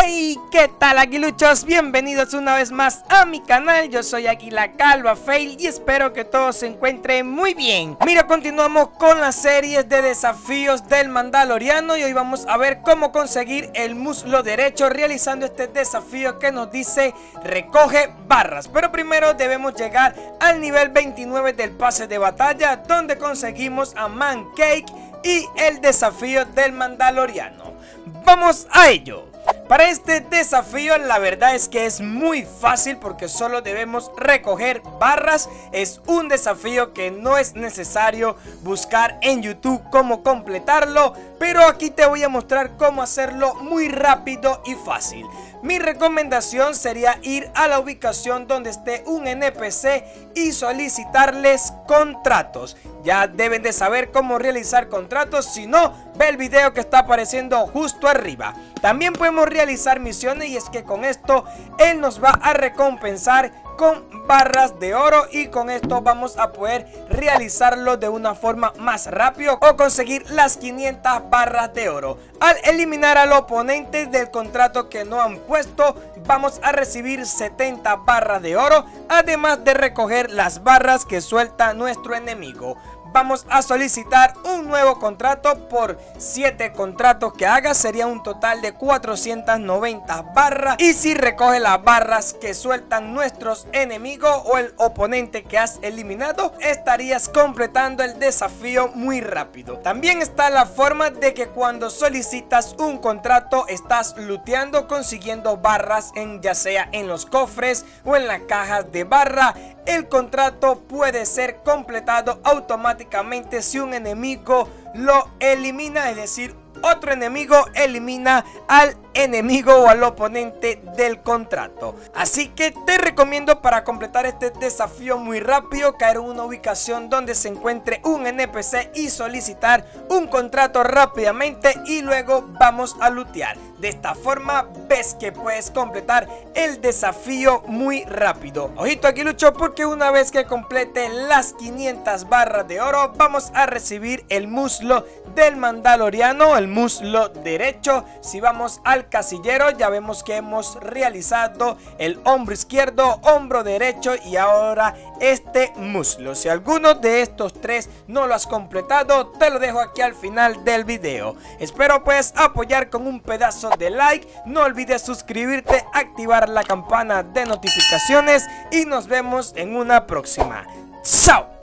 Hey, ¿qué tal, aguiluchos? Bienvenidos una vez más a mi canal. Yo soy Águila Calva Fail y espero que todos se encuentren muy bien. Mira, continuamos con las series de desafíos del Mandaloriano y hoy vamos a ver cómo conseguir el muslo derecho realizando este desafío que nos dice recoge barras. Pero primero debemos llegar al nivel 29 del pase de batalla, donde conseguimos a Man Cake y el desafío del Mandaloriano. ¡Vamos a ello! Para este desafío la verdad es que es muy fácil porque solo debemos recoger barras. Es un desafío que no es necesario buscar en YouTube cómo completarlo, pero aquí te voy a mostrar cómo hacerlo muy rápido y fácil. Mi recomendación sería ir a la ubicación donde esté un NPC y solicitarles contratos. Ya deben de saber cómo realizar contratos, si no, ve el video que está apareciendo justo arriba. También podemos realizar misiones y es que con esto él nos va a recompensar con barras de oro y con esto vamos a poder realizarlo de una forma más rápido o conseguir las 500 barras de oro. Al eliminar al oponente del contrato que no han puesto, vamos a recibir 70 barras de oro, además de recoger las barras que suelta nuestro enemigo. Vamos a solicitar un nuevo contrato. Por 7 contratos que haga sería un total de 490 barras. Y si recoge las barras que sueltan nuestros enemigos o el oponente que has eliminado, estarías completando el desafío muy rápido. También está la forma de que cuando solicitas un contrato estás looteando, consiguiendo barras ya sea en los cofres o en las cajas de barra. El contrato puede ser completado automáticamente si un enemigo lo elimina, es decir, otro enemigo elimina al enemigo o al oponente del contrato. Así que te recomiendo, para completar este desafío muy rápido, caer en una ubicación donde se encuentre un NPC y solicitar un contrato rápidamente y luego vamos a lootear. De esta forma ves que puedes completar el desafío muy rápido. Ojito aquí, Lucho, porque una vez que complete las 500 barras de oro vamos a recibir el muslo del Mandaloriano, el muslo derecho. Si vamos al casillero ya vemos que hemos realizado el hombro izquierdo, hombro derecho y ahora este muslo. Si alguno de estos tres no lo has completado, te lo dejo aquí al final del video. Espero pues apoyar con un pedazo de like. No olvides suscribirte, activar la campana de notificaciones y nos vemos en una próxima. ¡Chao!